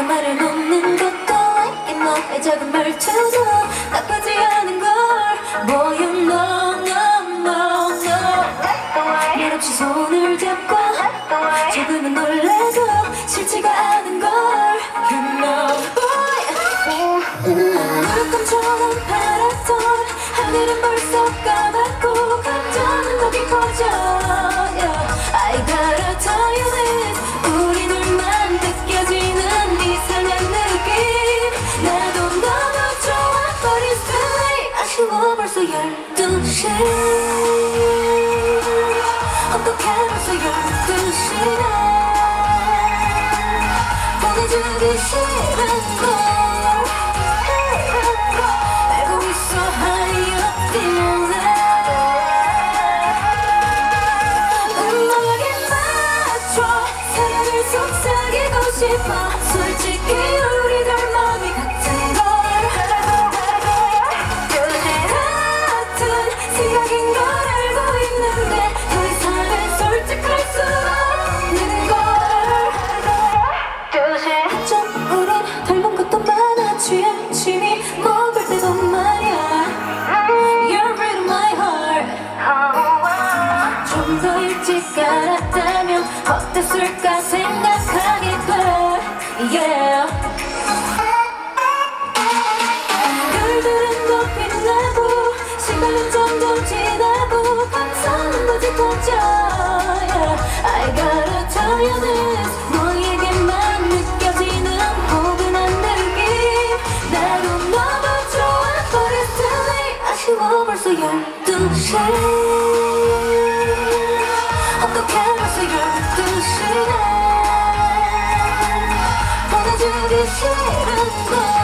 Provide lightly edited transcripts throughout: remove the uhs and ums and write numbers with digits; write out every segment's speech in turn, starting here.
말을 놓는 것도 like it 너의 작은 말투도 나쁘지 않은 걸 Boy you know no no no 말없이 손을 잡고 조금은 놀래도 싫지가 않은 걸 You know boy 물감처럼 파랗던 하늘은 벌써 까맣고 감정은 더 깊어져 yeah. I gotta tell you this 우리 둘만 느껴지는 이상한 느낌 나도 너무 좋아 but it's too late 아쉬워 벌써 12시 어떡해 벌써 12시네 보내주기 싫은 걸 알고 있어 how you feel 음악에 맞춰 사랑을 속삭이고 싶어 솔직히 우리들 마음이 같은 걸 같은 생각인 걸 알고 있는데 더 이상은 솔직할 수 없는 걸 어쩜 우린 닮은 것도 많아 취한 취미 먹을 때도 말야 You're real my heart 좀 더 일찍 알았다면 어땠을까 생각하게 돼 yeah. 별들은 더 빛나고 시간은 점점 지나고 감성은 더 짙어져 yeah. I gotta tell you this 너에게만 느껴지는 포근한 느낌 나도 너무 좋아 but it's too late 아쉬워 벌써 12시 어떡해 벌써 12시네 보내주기 싫은 걸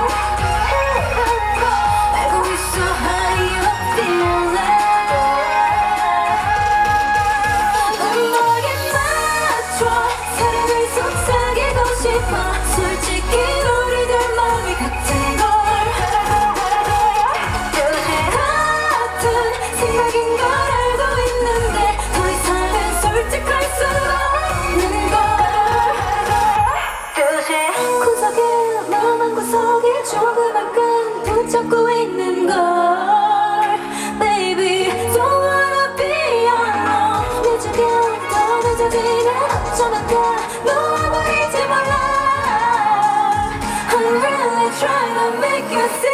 알고 있어 how you feel 음악에 맞춰 사랑을 속삭이고 싶어 솔직히 우리들 마음이 같은 걸 같은 생각인 걸 알고 있는데 더 이상은 솔직할 수 없는 걸 구석에 마음 구석에 조그만 끈 붙잡고 있는 걸 Baby don't wanna be alone 늦으면 더 늦어지면 어쩌면 다 놓아버릴지 몰라 I'm really trying to make you see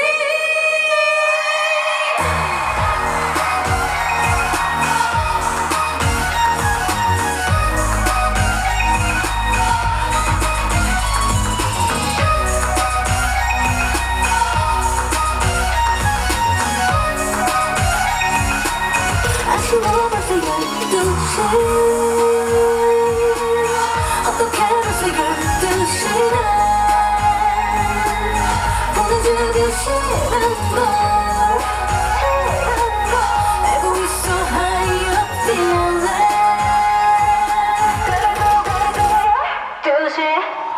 아쉬워 벌써 12시 어떡해 벌써 12시네 보내주기 싫은 걸 알고 있어 how you feel 12시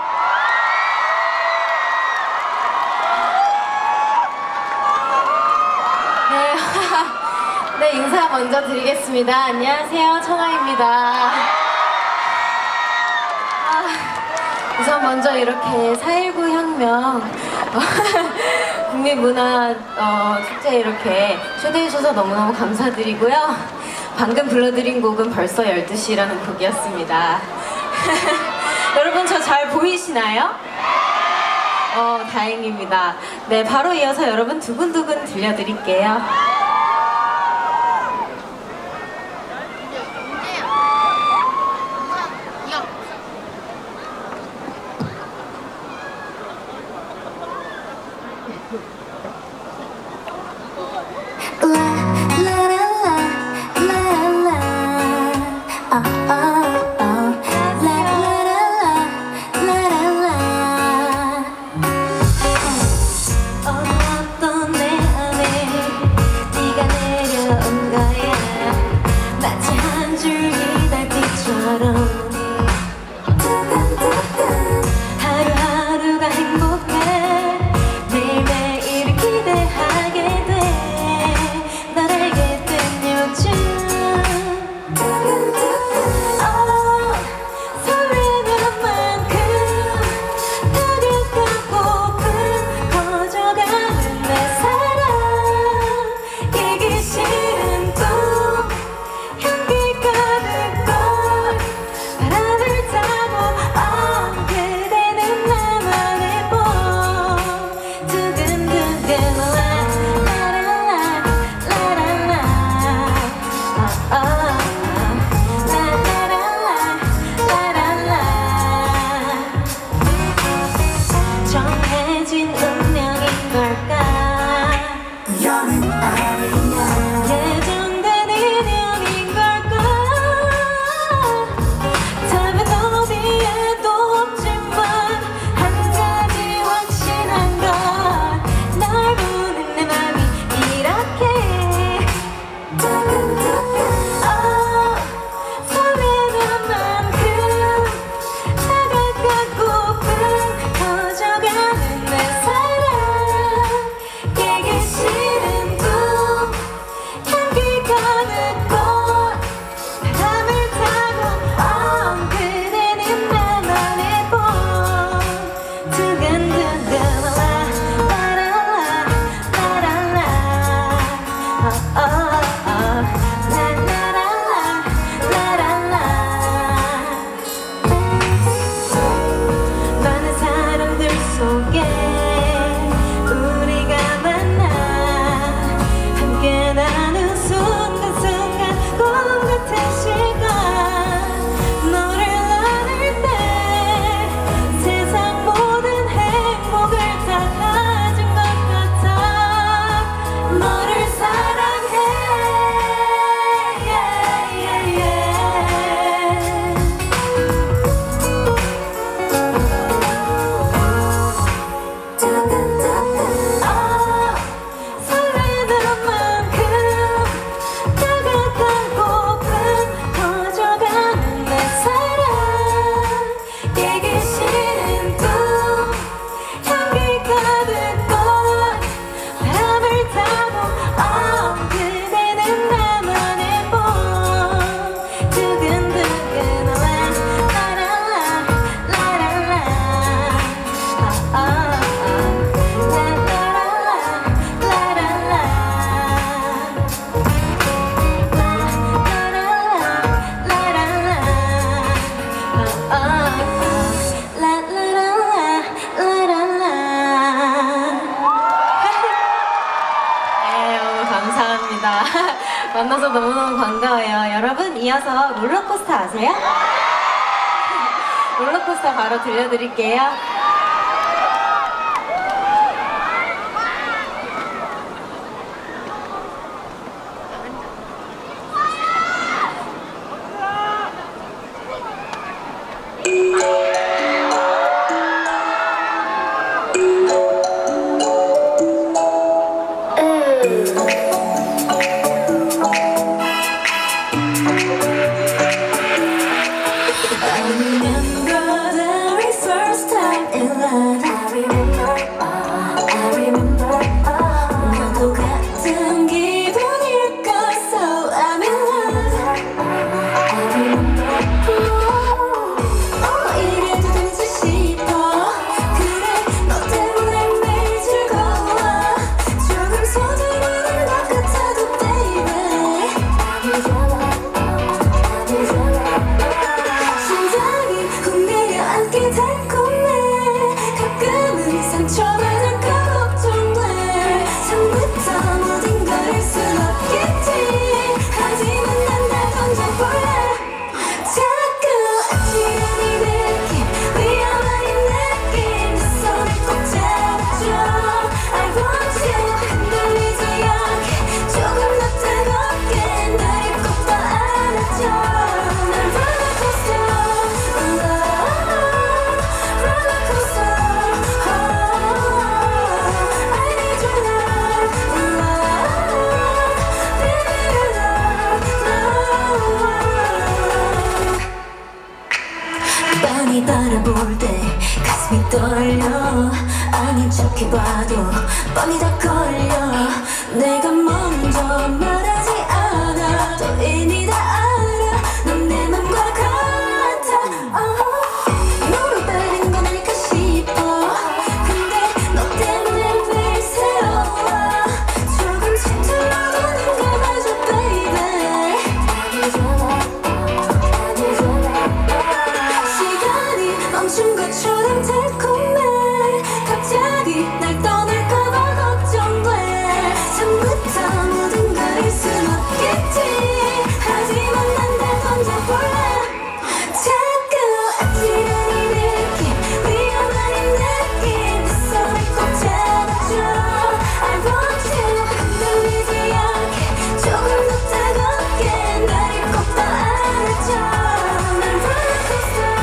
네, 인사 먼저 드리겠습니다. 안녕하세요, 청아입니다. 우선 먼저 이렇게 4.19 혁명 국민문화 축제에 이렇게 초대해 주셔서 너무너무 감사드리고요. 방금 불러드린 곡은 벌써 12시라는 곡이었습니다. 여러분 저 잘 보이시나요? 다행입니다. 네, 바로 이어서 여러분 두근두근 들려드릴게요. 이어서 롤러코스터 아세요? 롤러코스터 바로 들려드릴게요. 바라볼 때 가슴이 떨려 아닌 척해봐도 뻔히 다 걸려 내가 먼저 말하지 않아도 이미 다 알아 넌 내 맘과 같아 너로 빠른 건 아닐까 싶어 근데 너 때문에 매일 새로워 조금씩 틀어도 난 감아줘 baby 멈춘 것처럼 달콤해 갑자기 날 떠날까봐 걱정돼 처음부터 모든 걸 알 순 없겠지 하지만 난 다 던져볼래 자꾸 아찔한 이 느낌 위험한 이 느낌 내 손을 꼭 잡아줘 I want you 흔들리지 않게 조금 더 따갑게 나를 꼭 더 안아줘 난 롤러코스터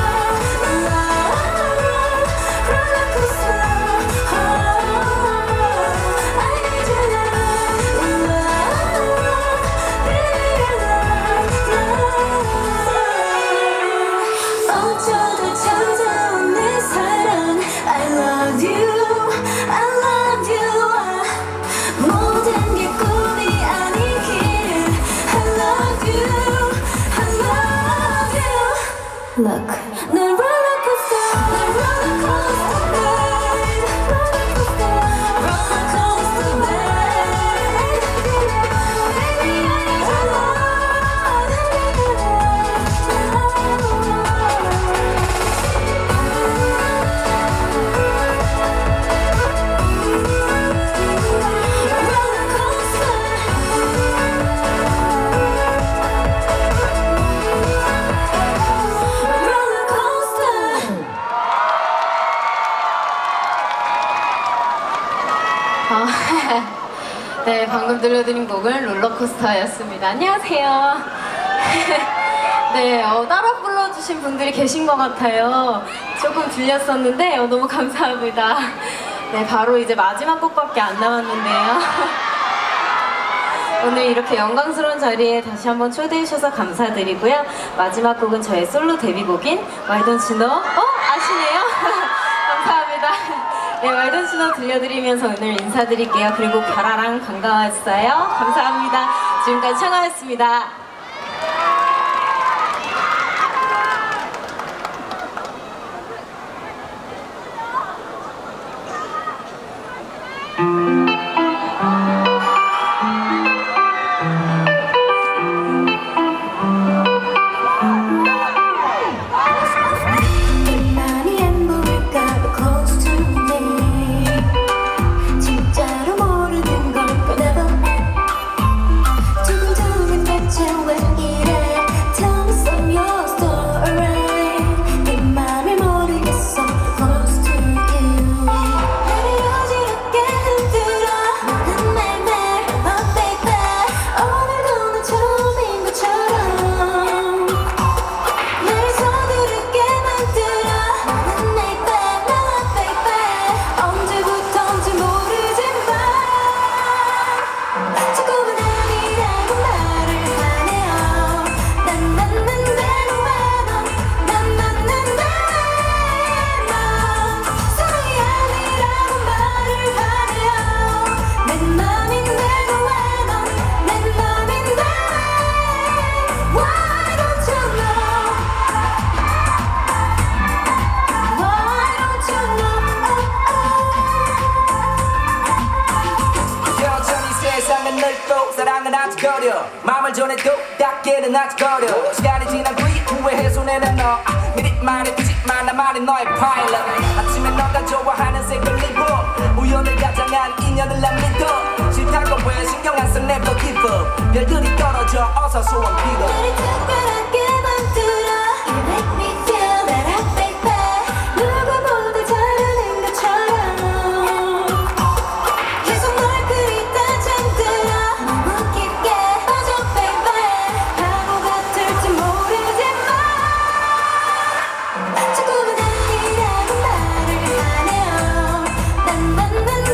어쩌다 찾아온 내 사랑 I love you I love you 모든 게 꿈이 아니기를 I love you I love you Look 난 롤러코스터 난 롤러코스터 롤러코스터 롤러코스터 baby I love 네, 방금 들려드린 곡은 롤러코스터였습니다. 안녕하세요. 네, 따라 불러주신 분들이 계신 것 같아요. 조금 들렸었는데 너무 감사합니다. 네, 바로 이제 마지막 곡밖에 안 남았는데요. 오늘 이렇게 영광스러운 자리에 다시 한번 초대해 주셔서 감사드리고요. 마지막 곡은 저의 솔로 데뷔곡인 Why Don't You Know? 아시네요? 감사합니다. 네, Why Don't You Know 들려드리면서 오늘 인사드릴게요. 그리고 별아랑 반가웠어요. 감사합니다. 지금까지 청아였습니다. 진짜로 모르는 걸 꺼내봐 두근두근 대체 버려 마음을 전해도 닿기는 아직 어려 시간이 지난 뒤 후회해 손에는 너 미리 말해두지만 나만의 너의 파일럿 아침에 너가 좋아하는 색을 입고 우연을 가장한 인연을 난 믿어 싫다고 왜 신경 안 써 never give up 별들이 떨어져 어서 소원 빌어 나를 특별하게 만들어 You make me feel better baby 누구보다 잘하는 것처럼 계속 널 그리다 잠들어 너무 깊게 빠져 baby 바보 같을지 모르지만 자꾸만 아니라고 말을 하네요 난난난난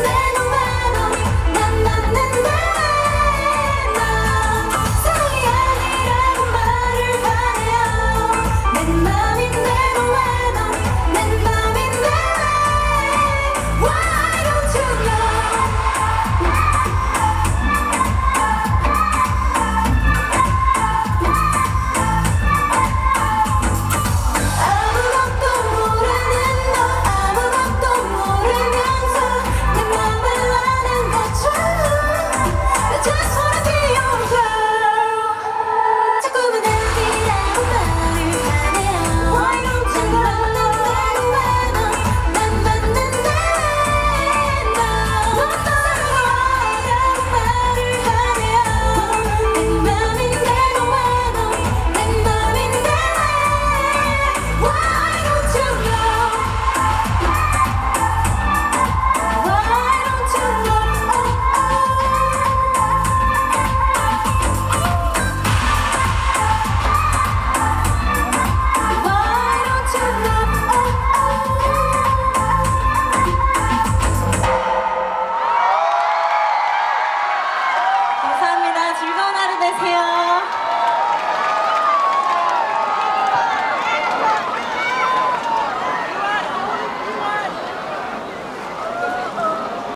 사랑이 아니라고 말을 하네요 내 맘인데도 왜 너 내 맘인데 Why don't you know 아무것도 모르는 너 아무것도 모르면서 내 맘을 아는 것처럼 내 손을 비워줘 자꾸만 아니라고 말을 하네요 Why don't you know 난 맞는데 너 사랑이 아니라고 말을 하네요 내 맘인데도 왜 너 내 맘인데 Why don't you know Why don't you know Why don't you know 감사합니다. 즐거운 하루 되세요.